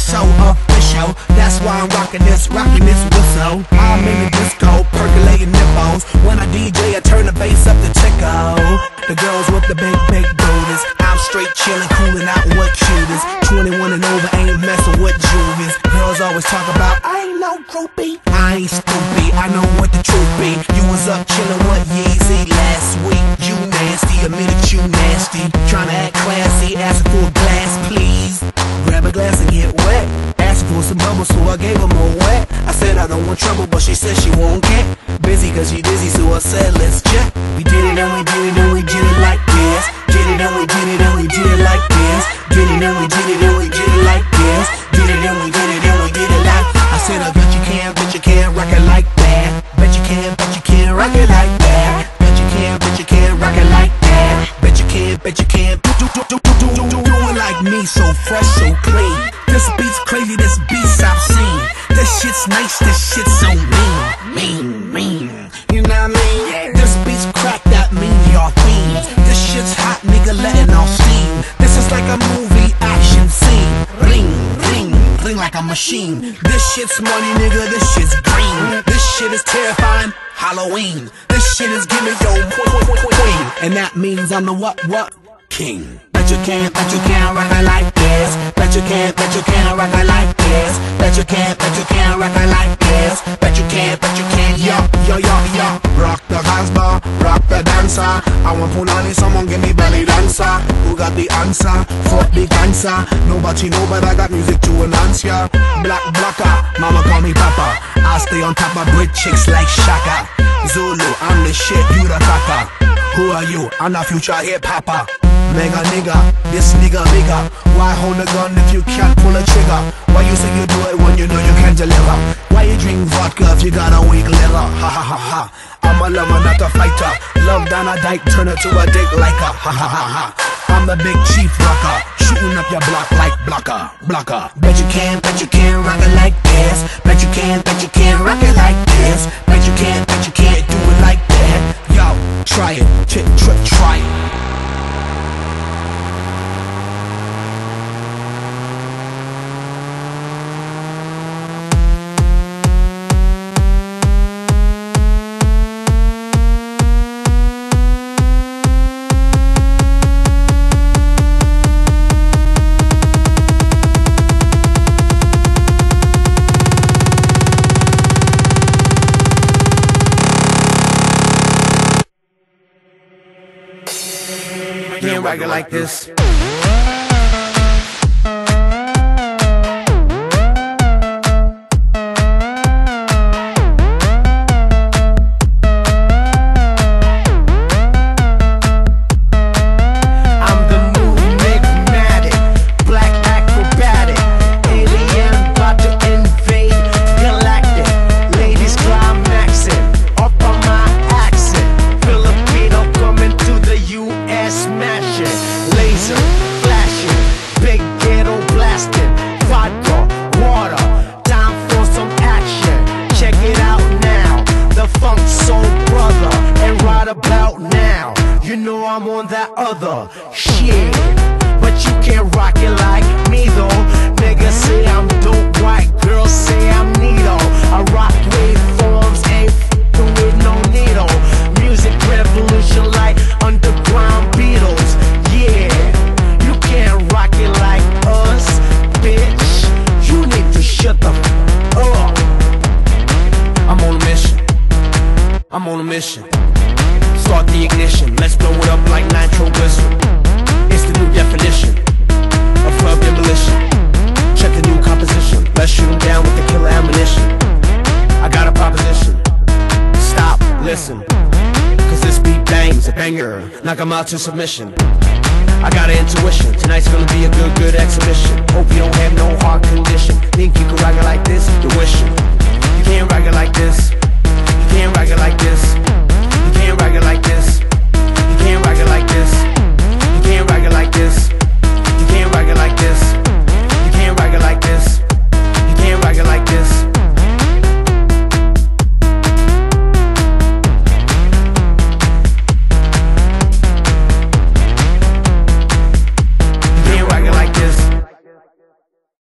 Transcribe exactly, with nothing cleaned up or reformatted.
so official. That's why I'm rocking this, rocking this whistle. I'm in the disco, percolating nipples. When I D J, I turn the bass up to tickle. The girls with the big, big booties. I'm straight chillin', coolin' out with cuties. twenty-one and over, ain't messin' with juvies. Girls always talk about, I ain't no groupie. I ain't stupid, I know what the truth be. You was up chillin' with Yeezy last week. You nasty, admit it, you nasty. Tryna act classy, asking for a glass, please. Grab a glass and get wet. Asked for some bubbles, so I gave her more wet. I said I don't want trouble, but she said she won't get busy cause she dizzy, so I said let's check. We did it and we did it and we did it like this. Did it and we did it and we did it like this. Did it and we did it and we did it like this. Did it and we did it and we did it like. I said I bet you can, bet you can rock it like that. Bet you can, bet you can rock it like that. Bet you can, bet you can rock it like that. Bet you can, bet you can do do do do do do do do it like me, so fresh, so clean. This beat's crazy, this beat's I've seen. This shit's nice, this shit's so mean, mean, mean. You know what I mean? This beat's crack, that mean y'all fiends. This shit's hot, nigga, letting off steam. This is like a movie action scene. Ring, ring, ring like a machine. This shit's money, nigga, this shit's green. This shit is terrifying, Halloween. This shit is giving yo queen. And that means I'm the what, what? King. Bet you can't, bet you can't rock it like this. Bet you can't, bet you can't rock it like this. Bet you can't, bet you can't rock it like this. Bet you can't, bet you can't, yo, yo, yo, yo. Rock the dance bar, rock the dancer. I want punani, someone give me belly dancer. Who got the answer for the cancer? Nobody know, but I got music to announce ya. Black blocker, mama call me papa. I stay on top of brick chicks like Shaka. Zulu, I'm the shit, you the cracker. Who are you? I'm the future hip hopper. Mega nigga, this nigga bigger. Why hold a gun if you can't pull a trigger? Why you say you do it when you know you can't deliver? Why you drink vodka if you got a weak liver? Ha ha ha ha. I'm a lover, not a fighter. Love down a dike, turn it to a dick like a ha ha ha ha. I'm the big chief rocker, shooting up your block like blocker, blocker. Bet you can, bet you can rock it like this. Bet you can, bet you can rock it like this. Bet you can, bet you can't do it like that. Yo, try it, ch tr try it. Can't rock it like this. I'm on that other shit, but you can't rock it like me though. Niggas say I'm dope, white girls say I'm neato. I rock waveforms, ain't f***ing with no needle. Music revolution like underground Beatles. Yeah, you can't rock it like us, bitch. You need to shut the f*** up. I'm on a mission, I'm on a mission. Start the ignition, let's blow it up like nitroglycerin. It's the new definition of club demolition. Check the new composition, let's shoot them down with the killer ammunition. I got a proposition, stop, listen, cause this beat bangs, a banger, knock 'em out to submission. I got an intuition, tonight's gonna be a good, good exhibition. Hope you don't have no heart